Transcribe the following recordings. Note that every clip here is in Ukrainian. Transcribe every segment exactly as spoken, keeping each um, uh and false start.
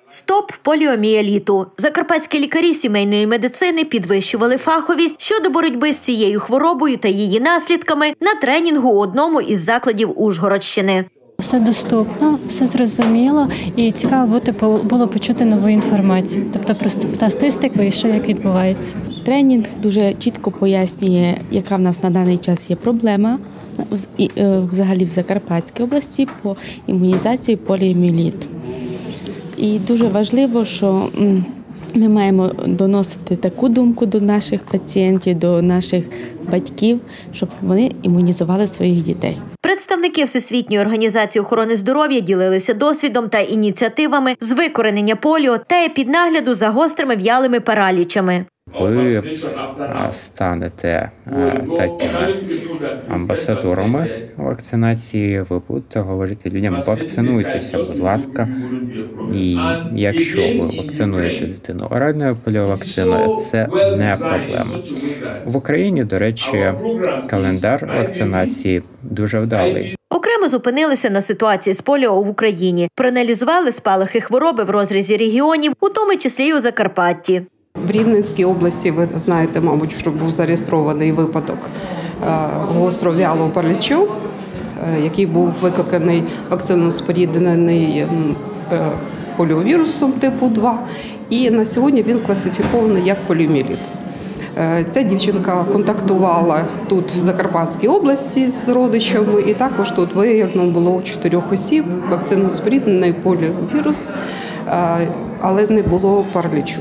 Стоп поліомієліту. Закарпатські лікарі сімейної медицини підвищували фаховість щодо боротьби з цією хворобою та її наслідками на тренінгу у одному із закладів Ужгородщини. Все доступно, все зрозуміло і цікаво бути, було почути нову інформацію, тобто про статистику і що як відбувається. Тренінг дуже чітко пояснює, яка в нас на даний час є проблема взагалі в Закарпатській області по імунізації поліомієліту. І дуже важливо, що ми маємо доносити таку думку до наших пацієнтів, до наших батьків, щоб вони імунізували своїх дітей. Представники Всесвітньої організації охорони здоров'я ділилися досвідом та ініціативами з викоренення поліо та епіднагляду за гострими в'ялими паралічами. Ви станете такими амбасадорами вакцинації, ви будете говорити людям: вакцинуйтеся, будь ласка. І якщо ви вакцинуєте дитину оральною поліовакциною, це не проблема. В Україні, до речі, календар вакцинації дуже вдалий. Окремо зупинилися на ситуації з поліо в Україні, проаналізували спалахи хвороби в розрізі регіонів, у тому числі й у Закарпатті. В Рівненській області, ви знаєте, мабуть, що був зареєстрований випадок гостров'ялого паралічу, який був викликаний вакциною споріднений поліовірусом типу два, і на сьогодні він класифікований як поліомієліт. Ця дівчинка контактувала тут в Закарпатській області з родичами, і також тут виявлено було у чотирьох осіб вакциною споріднений поліовірус, але не було паралічу.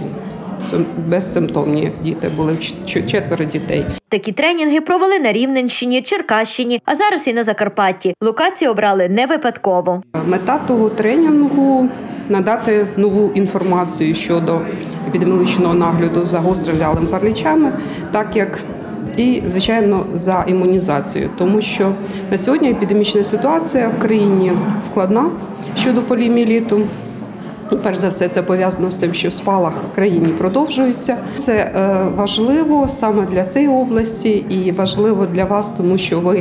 Безсимптомні діти були, четверо дітей. Такі тренінги провели на Рівненщині, Черкащині, а зараз і на Закарпатті. Локації обрали не випадково. Мета того тренінгу – надати нову інформацію щодо епідеміологічного нагляду за гостров'ялими паралічами, так як і, звичайно, за імунізацію. Тому що на сьогодні епідемічна ситуація в країні складна щодо поліомієліту. Перш за все, це пов'язано з тим, що спалах в країні продовжується. Це важливо саме для цієї області і важливо для вас, тому що ви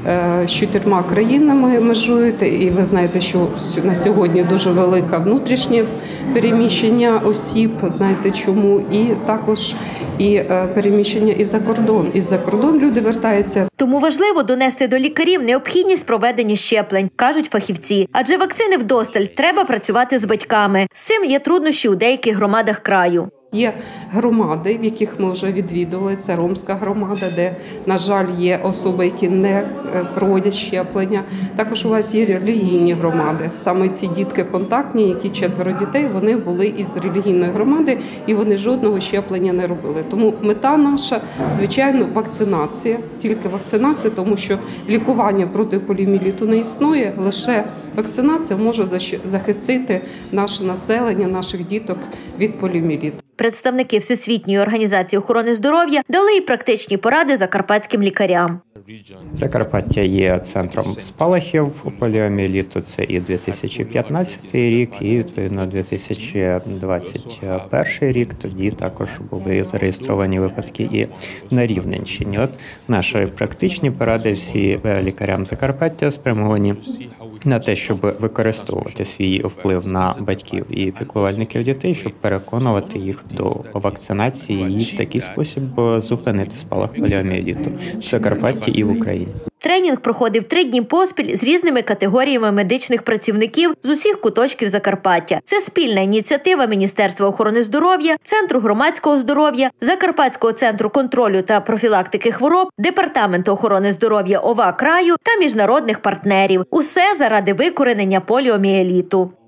з чотирма країнами межуєте, і ви знаєте, що на сьогодні дуже велике внутрішнє переміщення осіб, знаєте чому, і також і переміщення і за кордон. І за кордон люди вертаються. Тому важливо донести до лікарів необхідність проведення щеплень, кажуть фахівці. Адже вакцини вдосталь, треба працювати з батьками. З цим є труднощі у деяких громадах краю. Є громади, в яких ми вже відвідували, це Ромська громада, де, на жаль, є особи, які не проводять щеплення. Також у вас є релігійні громади. Саме ці дітки контактні, які четверо дітей, вони були із релігійної громади і вони жодного щеплення не робили. Тому мета наша, звичайно, вакцинація, тільки вакцинація, тому що лікування проти поліомієліту не існує, лише вакцинація може захистити наше населення, наших діток від поліомієліту. Представники Всесвітньої організації охорони здоров'я дали й практичні поради закарпатським лікарям. Закарпаття є центром спалахів поліомієліту, це і дві тисячі п'ятнадцятий рік, і відповідно дві тисячі двадцять перший рік. Тоді також були зареєстровані випадки і на Рівненщині. От наші практичні поради всі лікарям Закарпаття спрямовані на те, щоб використовувати свій вплив на батьків і піклувальників дітей, щоб переконувати їх до вакцинації і в такий спосіб зупинити спалах поліомієліту в Закарпатті і в Україні. Тренінг проходив три дні поспіль з різними категоріями медичних працівників з усіх куточків Закарпаття. Це спільна ініціатива Міністерства охорони здоров'я, Центру громадського здоров'я, Закарпатського центру контролю та профілактики хвороб, Департаменту охорони здоров'я ОВА краю та міжнародних партнерів. Усе заради викоренення поліомієліту.